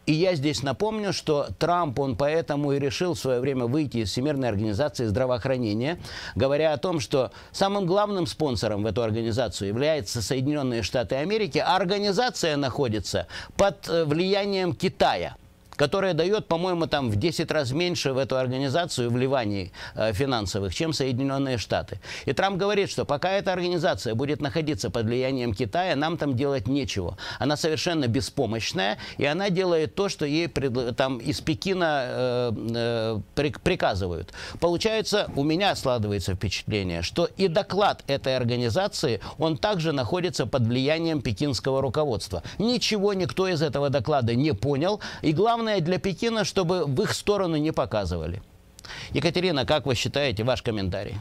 И я здесь напомню, что Трамп, он поэтому и решил в свое время выйти из Всемирной организации здравоохранения, говоря о том, что самым главным спонсором в эту организацию являются Соединенные Штаты Америки, а организация находится под влиянием Китая, которая дает, по-моему, там в 10 раз меньше в эту организацию вливаний финансовых, чем Соединенные Штаты. И Трамп говорит, что пока эта организация будет находиться под влиянием Китая, нам там делать нечего. Она совершенно беспомощная, и она делает то, что ей там из Пекина приказывают. Получается, у меня складывается впечатление, что и доклад этой организации, он также находится под влиянием пекинского руководства. Ничего никто из этого доклада не понял, и главное для Пекина, чтобы в их сторону не показывали. Екатерина, как вы считаете, ваш комментарий?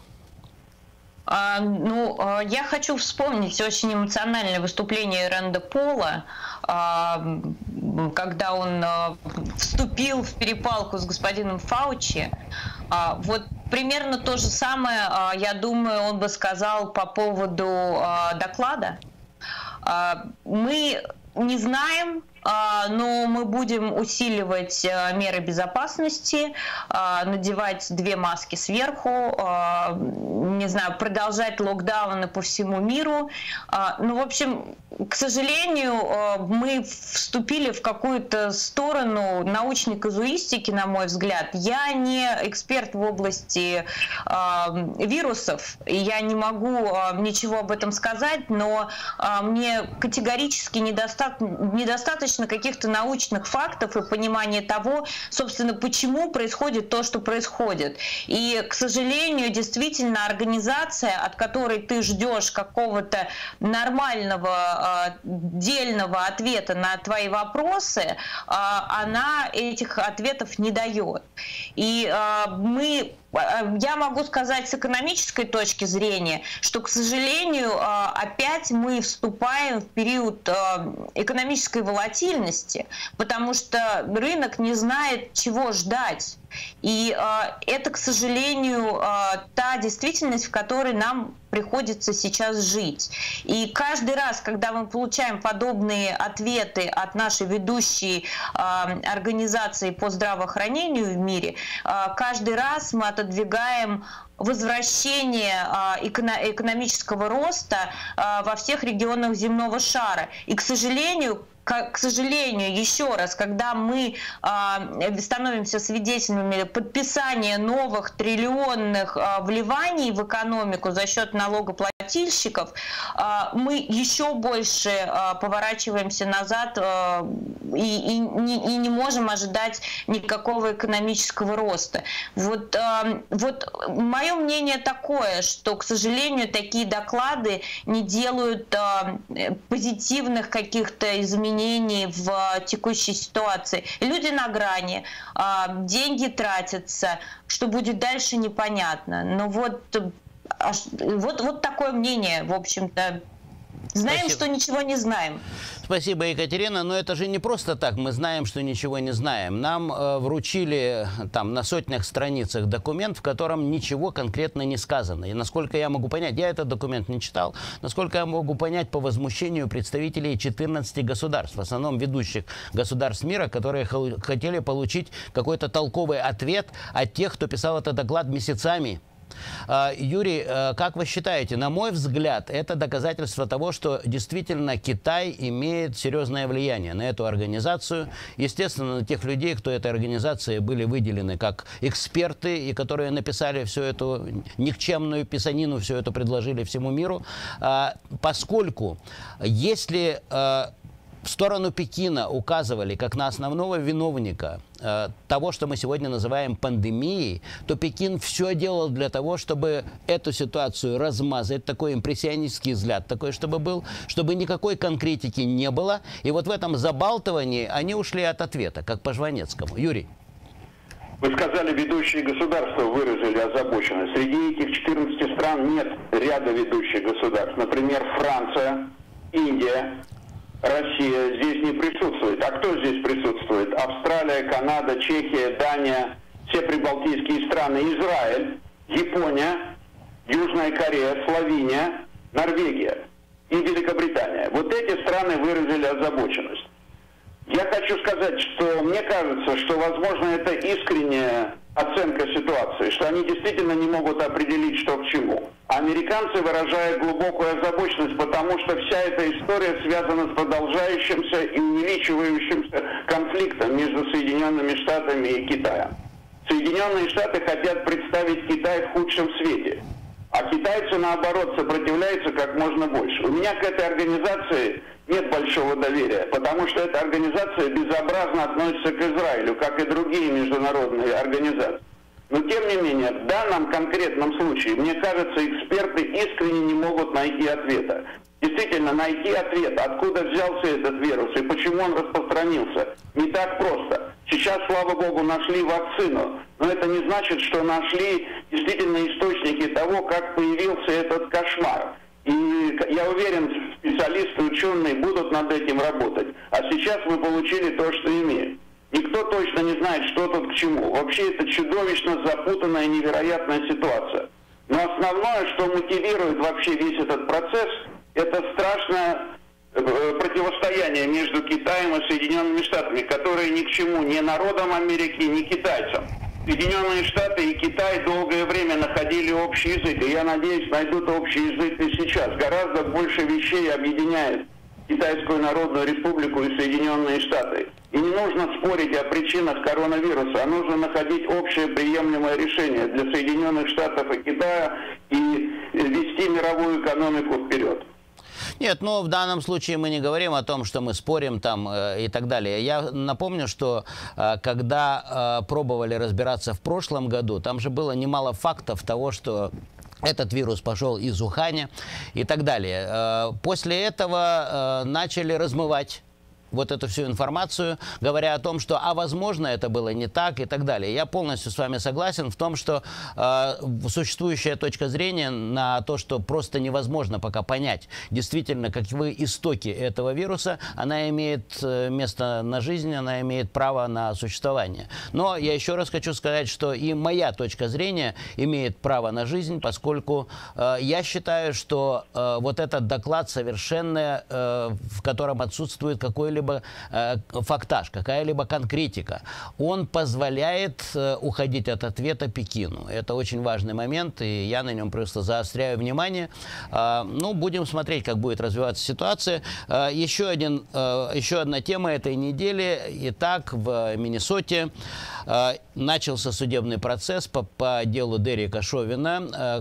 Я хочу вспомнить очень эмоциональное выступление Рэнда Пола, когда он вступил в перепалку с господином Фаучи. Вот примерно то же самое, я думаю, он бы сказал по поводу доклада. Мы не знаем, но мы будем усиливать меры безопасности, надевать 2 маски сверху, не знаю, продолжать локдауны по всему миру. В общем, к сожалению, мы вступили в какую-то сторону научной казуистики, на мой взгляд. Я не эксперт в области вирусов, и я не могу ничего об этом сказать, но мне категорически недостаточно каких-то научных фактов и понимания того, собственно, почему происходит то, что происходит. И, к сожалению, действительно, организация, от которой ты ждешь какого-то нормального, дельного ответа на твои вопросы, она этих ответов не дает. И я могу сказать с экономической точки зрения, что, к сожалению, опять мы вступаем в период экономической волатильности, потому что рынок не знает, чего ждать. И это, к сожалению, та действительность, в которой нам приходится сейчас жить. И каждый раз, когда мы получаем подобные ответы от нашей ведущей организации по здравоохранению в мире, каждый раз мы отодвигаем возвращение экономического роста во всех регионах земного шара. И, к сожалению, еще раз, когда мы становимся свидетелями подписания новых триллионных вливаний в экономику за счет налогоплательщиков, мы еще больше поворачиваемся назад и не можем ожидать никакого экономического роста. Вот мое мнение такое, что, к сожалению, такие доклады не делают позитивных каких-то изменений в текущей ситуации. Люди на грани, деньги тратятся, что будет дальше, непонятно. Но вот такое мнение, в общем-то. Знаем, Спасибо. что ничего не знаем. Спасибо, Екатерина. Но это же не просто так. Мы знаем, что ничего не знаем. Нам вручили там на сотнях страницах документ, в котором ничего конкретно не сказано. И насколько я могу понять, я этот документ не читал, насколько я могу понять по возмущению представителей 14 государств, в основном ведущих государств мира, которые хотели получить какой-то толковый ответ от тех, кто писал этот доклад месяцами. Юрий, как вы считаете, на мой взгляд, это доказательство того, что действительно Китай имеет серьезное влияние на эту организацию. Естественно, на тех людей, кто этой организации были выделены как эксперты, и которые написали всю эту никчемную писанину, все это предложили всему миру. Поскольку, если в сторону Пекина указывали как на основного виновника того, что мы сегодня называем пандемией, то Пекин все делал для того, чтобы эту ситуацию размазать, такой импрессионистский взгляд такой, чтобы был, чтобы никакой конкретики не было. И вот в этом забалтывании они ушли от ответа, как по Жванецкому. Юрий. Вы сказали, ведущие государства выразили озабоченность. Среди этих 14 стран нет ряда ведущих государств. Например, Франция, Индия, Россия здесь не присутствует. А кто здесь присутствует? Австралия, Канада, Чехия, Дания, все прибалтийские страны, Израиль, Япония, Южная Корея, Словения, Норвегия и Великобритания. Вот эти страны выразили озабоченность. Я хочу сказать, что мне кажется, что, возможно, это искренняя оценка ситуации, что они действительно не могут определить, что к чему. Американцы выражают глубокую озабоченность, потому что вся эта история связана с продолжающимся и увеличивающимся конфликтом между Соединенными Штатами и Китаем. Соединенные Штаты хотят представить Китай в худшем свете, а китайцы, наоборот, сопротивляются как можно больше. У меня к этой организации нет большого доверия, потому что эта организация безобразно относится к Израилю, как и другие международные организации. Но, тем не менее, в данном конкретном случае, мне кажется, эксперты искренне не могут найти ответа. Действительно, найти ответ, откуда взялся этот вирус и почему он распространился, не так просто. Сейчас, слава богу, нашли вакцину, но это не значит, что нашли действительно источники того, как появился этот кошмар. И я уверен, специалисты, ученые будут над этим работать. А сейчас мы получили то, что имеем. Никто точно не знает, что тут к чему. Вообще это чудовищно запутанная, невероятная ситуация. Но основное, что мотивирует вообще весь этот процесс, это страшное противостояние между Китаем и Соединенными Штатами, которое ни к чему ни народам Америки, ни китайцам. Соединенные Штаты и Китай долгое время находили общий язык, и я надеюсь, найдут общий язык и сейчас. Гораздо больше вещей объединяет Китайскую Народную Республику и Соединенные Штаты. И не нужно спорить о причинах коронавируса, а нужно находить общее приемлемое решение для Соединенных Штатов и Китая и вести мировую экономику вперед. Нет, но в данном случае мы не говорим о том, что мы спорим там и так далее. Я напомню, что когда пробовали разбираться в прошлом году, там же было немало фактов того, что этот вирус пошел из Уханя и так далее. После этого начали размывать вот эту всю информацию, говоря о том, что, возможно, это было не так и так далее. Я полностью с вами согласен в том, что существующая точка зрения на то, что просто невозможно пока понять действительно, каковы истоки этого вируса, она имеет место на жизнь, она имеет право на существование. Но я еще раз хочу сказать, что и моя точка зрения имеет право на жизнь, поскольку я считаю, что вот этот доклад совершенно, в котором отсутствует какой-либо фактаж, какая-либо конкретика, он позволяет уходить от ответа Пекину. Это очень важный момент, и я на нем просто заостряю внимание. Ну, будем смотреть, как будет развиваться ситуация. Еще одна тема этой недели. Итак, в Миннесоте начался судебный процесс по делу Дерека Шовина,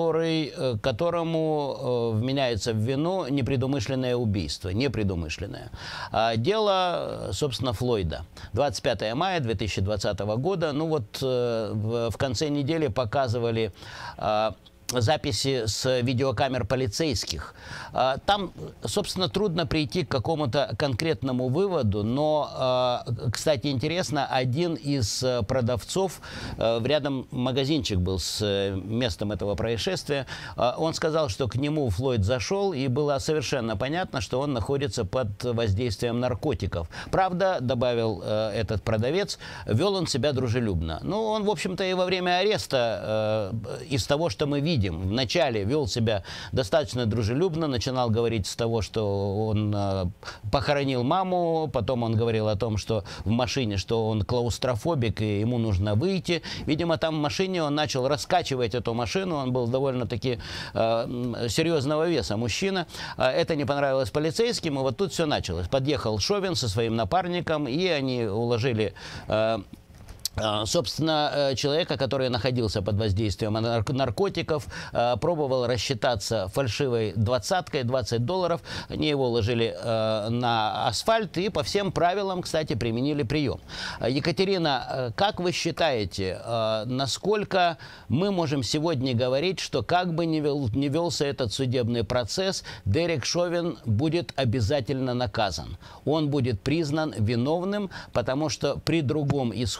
которому вменяется в вину непредумышленное убийство. Непредумышленное. Дело, собственно, Флойда. 25 мая 2020 года. Ну вот в конце недели показывали записи с видеокамер полицейских. Там, собственно, трудно прийти к какому-то конкретному выводу, но, кстати, интересно, один из продавцов, рядом магазинчик был с местом этого происшествия, он сказал, что к нему Флойд зашел, и было совершенно понятно, что он находится под воздействием наркотиков. Правда, добавил этот продавец, вел он себя дружелюбно. Ну, он, в общем-то, и во время ареста, из того, что мы видим, вначале вел себя достаточно дружелюбно, начинал говорить с того, что он похоронил маму, потом он говорил о том, что в машине, что он клаустрофобик и ему нужно выйти. Видимо, там в машине он начал раскачивать эту машину, он был довольно-таки серьезного веса мужчина. Это не понравилось полицейским, и вот тут все началось. Подъехал Шовин со своим напарником, и они уложили собственно, человека, который находился под воздействием наркотиков, пробовал рассчитаться фальшивой двадцаткой, $20. Они его уложили на асфальт и по всем правилам, кстати, применили прием. Екатерина, как вы считаете, насколько мы можем сегодня говорить, что как бы ни велся этот судебный процесс, Дерек Шовин будет обязательно наказан? Он будет признан виновным, потому что при другом исходе мы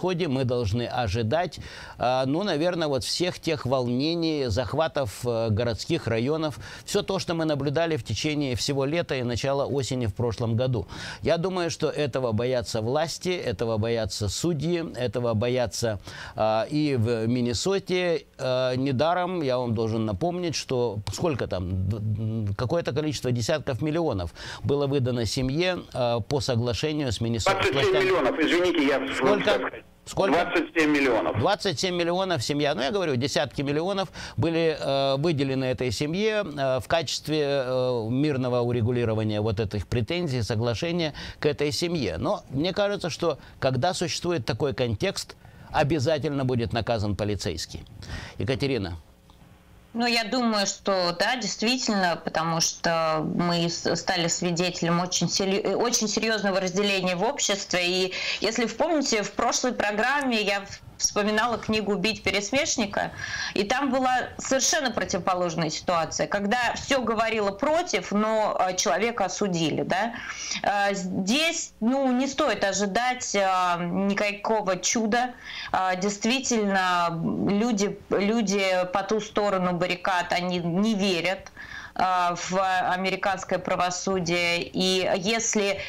должны ожидать, ну, наверное, вот всех тех волнений, захватов городских районов, все то, что мы наблюдали в течение всего лета и начала осени в прошлом году. Я думаю, что этого боятся власти, этого боятся судьи, этого боятся и в Миннесоте. Недаром я вам должен напомнить, что сколько там, какое-то количество десятков миллионов было выдано семье по соглашению с Миннесотой. 27 миллионов, извините, я... Сколько? 27 миллионов. 27 миллионов семья. Ну, я говорю, десятки миллионов были выделены этой семье в качестве мирного урегулирования вот этих претензий, соглашения к этой семье. Но мне кажется, что когда существует такой контекст, обязательно будет наказан полицейский. Екатерина. Ну, я думаю, что да, действительно, потому что мы стали свидетелем очень серьезного разделения в обществе. И если вспомните, в прошлой программе я вспоминала книгу «Убить пересмешника», и там была совершенно противоположная ситуация, когда все говорило против, но человека осудили. Да? Здесь не стоит ожидать никакого чуда. Действительно, люди по ту сторону баррикад, они не верят в американское правосудие. И если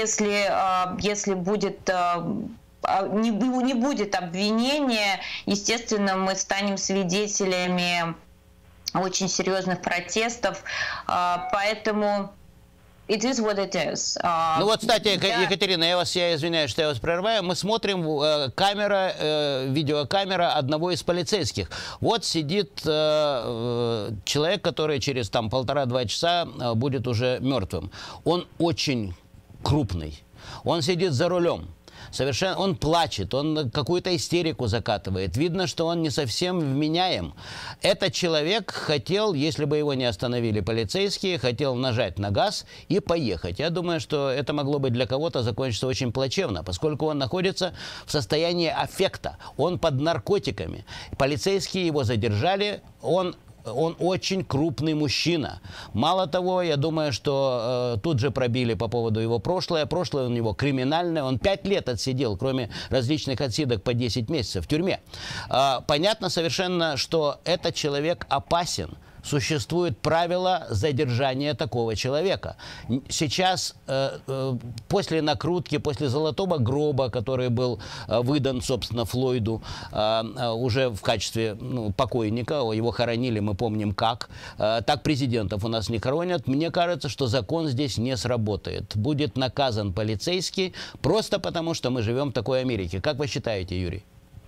будет... не будет обвинения, естественно, мы станем свидетелями очень серьезных протестов, поэтому it is what it is. Ну вот, кстати, Екатерина, я извиняюсь, что я вас прерываю. Мы смотрим видеокамера одного из полицейских. Вот сидит человек, который через там 1,5-2 часа будет уже мертвым. Он очень крупный. Он сидит за рулем. Совершенно, он плачет, он какую-то истерику закатывает. Видно, что он не совсем вменяем. Этот человек хотел, если бы его не остановили полицейские, хотел нажать на газ и поехать. Я думаю, что это могло бы для кого-то закончиться очень плачевно, поскольку он находится в состоянии аффекта. Он под наркотиками. Полицейские его задержали, он очень крупный мужчина. Мало того, я думаю, что тут же пробили по поводу его прошлое. Прошлое у него криминальное. Он 5 лет отсидел, кроме различных отсидок по 10 месяцев в тюрьме. Понятно совершенно, что этот человек опасен. Существует правило задержания такого человека. Сейчас, после накрутки, после золотого гроба, который был выдан, собственно, Флойду, уже в качестве покойника, его хоронили, мы помним как, так президентов у нас не хоронят, мне кажется, что закон здесь не сработает. Будет наказан полицейский просто потому, что мы живем в такой Америке. Как вы считаете, Юрий?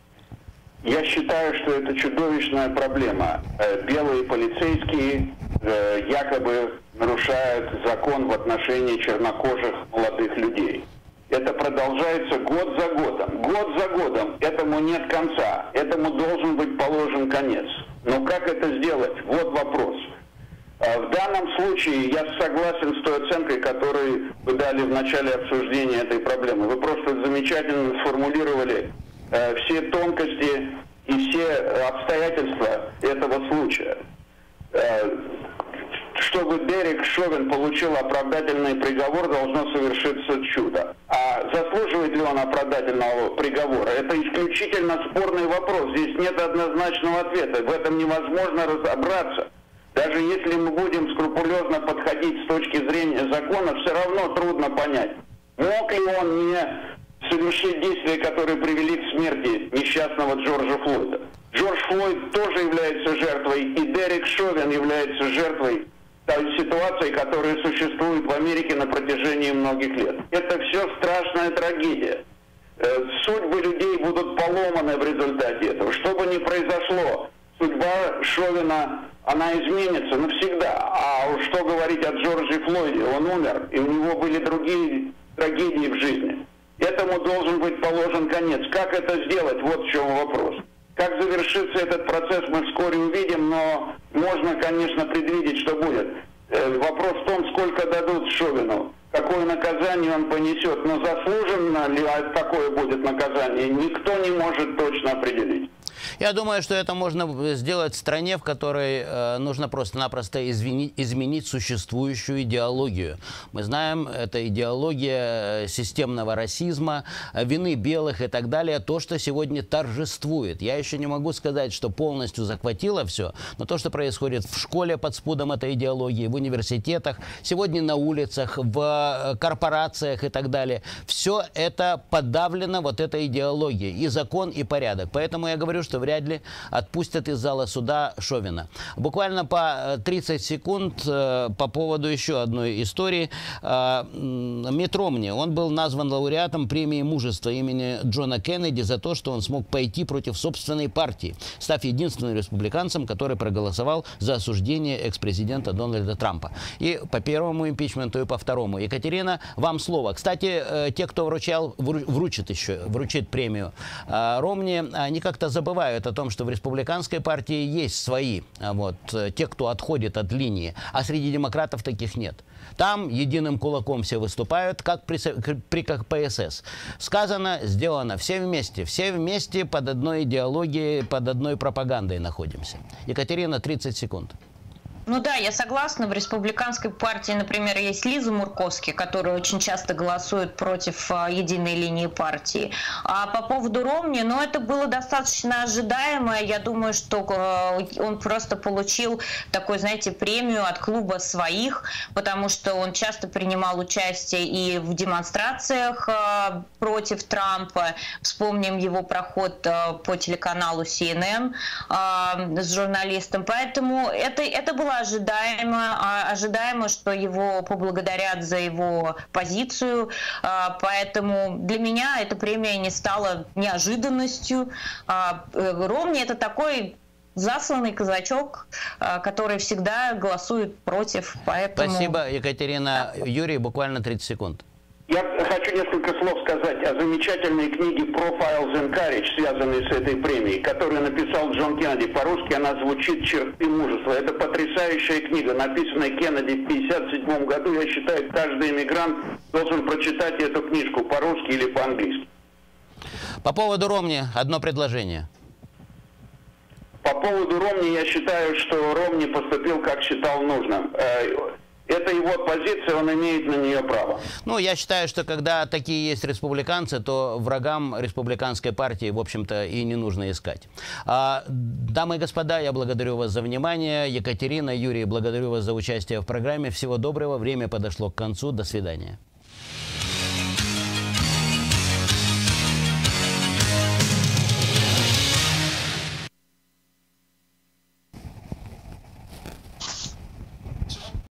Я считаю, что это чудовищная проблема. Белые полицейские якобы нарушают закон в отношении чернокожих молодых людей. Это продолжается год за годом. Год за годом. Этому нет конца. Этому должен быть положен конец. Но как это сделать? Вот вопрос. В данном случае я согласен с той оценкой, которую вы дали в начале обсуждения этой проблемы. Вы просто замечательно сформулировали все тонкости и все обстоятельства этого случая. Чтобы Дерек Шовен получил оправдательный приговор, должно совершиться чудо. А заслуживает ли он оправдательного приговора? Это исключительно спорный вопрос. Здесь нет однозначного ответа. В этом невозможно разобраться. Даже если мы будем скрупулезно подходить с точки зрения закона, все равно трудно понять, мог ли он не совершить действия, которые привели к смерти несчастного Джорджа Флойда. Джордж Флойд тоже является жертвой, и Дерек Шовен является жертвой той ситуации, которая существует в Америке на протяжении многих лет. Это все страшная трагедия. Судьбы людей будут поломаны в результате этого. Что бы ни произошло, судьба Шовена, она изменится навсегда. А уж что говорить о Джордже Флойде, он умер, и у него были другие трагедии в жизни. Этому должен быть положен конец. Как это сделать? Вот в чем вопрос. Как завершится этот процесс, мы вскоре увидим, но можно, конечно, предвидеть, что будет. Вопрос в том, сколько дадут Шовену, какое наказание он понесет. Но заслуженно ли такое будет наказание, никто не может точно определить. Я думаю, что это можно сделать в стране, в которой нужно просто-напросто изменить существующую идеологию. Мы знаем, это идеология системного расизма, вины белых и так далее, то, что сегодня торжествует. Я еще не могу сказать, что полностью захватило все, но то, что происходит в школе под спудом этой идеологии, в университетах, сегодня на улицах, в корпорациях и так далее, все это подавлено вот этой идеологией, и закон, и порядок. Поэтому я говорю, что вряд ли отпустят из зала суда Шовина. Буквально по 30 секунд по поводу еще одной истории. Митт Ромни, он был назван лауреатом премии мужества имени Джона Кеннеди за то, что он смог пойти против собственной партии, став единственным республиканцем, который проголосовал за осуждение экс-президента Дональда Трампа. И по первому импичменту, и по второму. Екатерина, вам слово. Кстати, те, кто вручит премию Ромни, они как-то забывают о том, что в республиканской партии есть свои, те, кто отходит от линии, а среди демократов таких нет. Там единым кулаком все выступают, как при КПСС. Сказано, сделано. Все вместе под одной идеологией, под одной пропагандой находимся. Екатерина, 30 секунд. Ну да, я согласна. В республиканской партии, например, есть Лиза Мурковский, которая очень часто голосует против единой линии партии. А по поводу Ромни, это было достаточно ожидаемо. Я думаю, что он просто получил такой, знаете, премию от клуба своих, потому что он часто принимал участие и в демонстрациях против Трампа. Вспомним его проход по телеканалу CNN с журналистом. Поэтому это было ожидаемо, что его поблагодарят за его позицию, поэтому для меня эта премия не стала неожиданностью. Ромни — это такой засланный казачок, который всегда голосует против, поэтому... Спасибо, Екатерина. Юрий, буквально 30 секунд. Я хочу несколько слов сказать о замечательной книге «Profiles in Courage», связанной с этой премией, которую написал Джон Кеннеди. По-русски она звучит «Черты мужества». Это потрясающая книга, написанная Кеннеди в 1957 году. Я считаю, каждый иммигрант должен прочитать эту книжку по-русски или по-английски. По поводу Ромни одно предложение. По поводу Ромни я считаю, что Ромни поступил, как считал нужным. Это его позиция, он имеет на нее право. Я считаю, что когда такие есть республиканцы, то врагам республиканской партии, в общем-то, и не нужно искать. Дамы и господа, я благодарю вас за внимание. Екатерина, Юрий, благодарю вас за участие в программе. Всего доброго. Время подошло к концу. До свидания.